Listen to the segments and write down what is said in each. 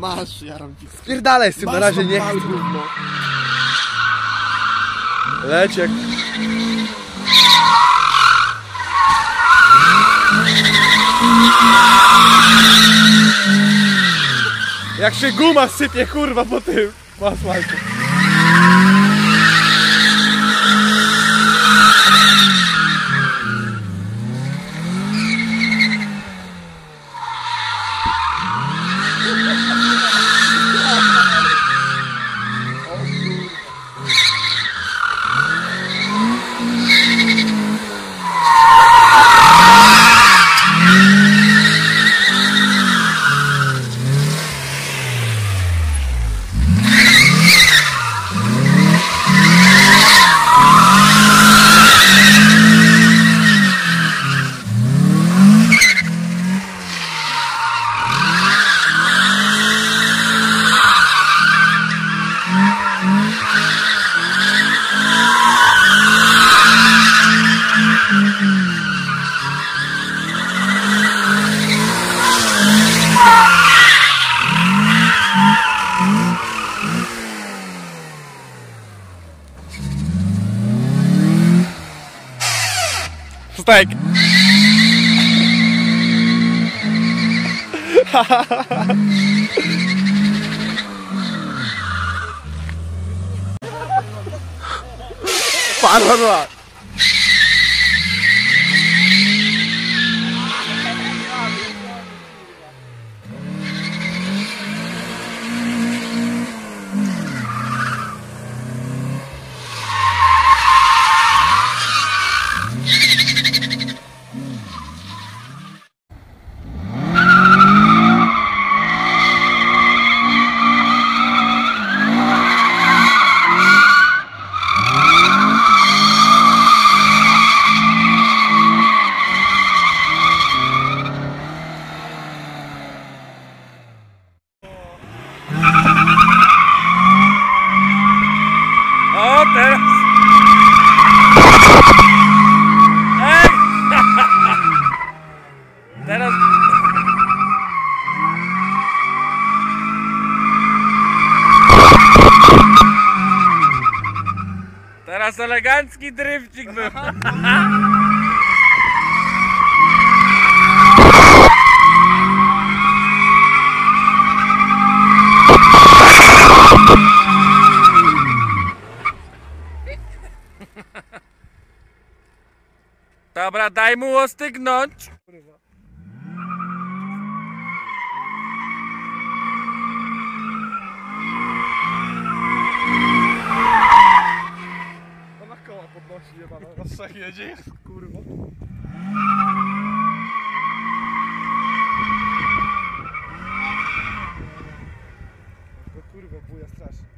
Masz, jaram ci. Spierdalaj z tym, na razie nie chcę. Leciek. Jak się guma sypie, kurwa, po tym asfalcie. Stek. Padła. O, teraz! Ej! Teraz... Teraz elegancki drifcik był. Dobra, daj mu ostygnąć. Ona koła podnosi, jebana, na trzech jedzie, kurwa. To kurwa buja strasznie.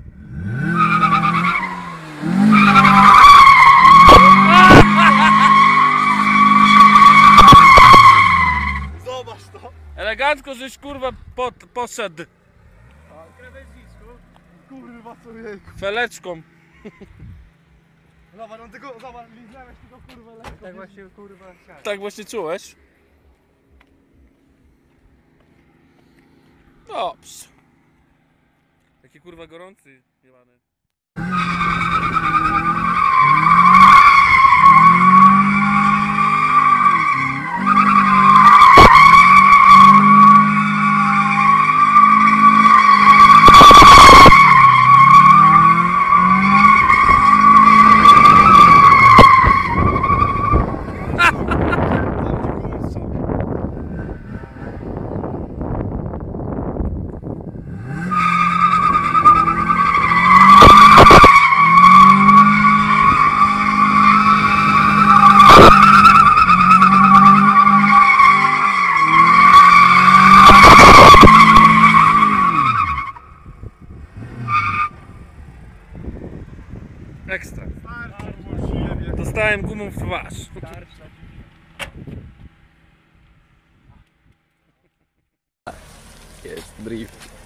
Zobacz to. Elegancko, żeś kurwa poszedł. Kurwa, co jej. Feleczką. Zobacz, on tylko, zobacz, liznąłeś tylko kurwa lekko. Tak właśnie, kurwa, chciałem. Tak właśnie czułeś? Dobrze. Taki kurwa gorący, jebany. Ekstra. Dostałem gumą w twarz. Jest drift.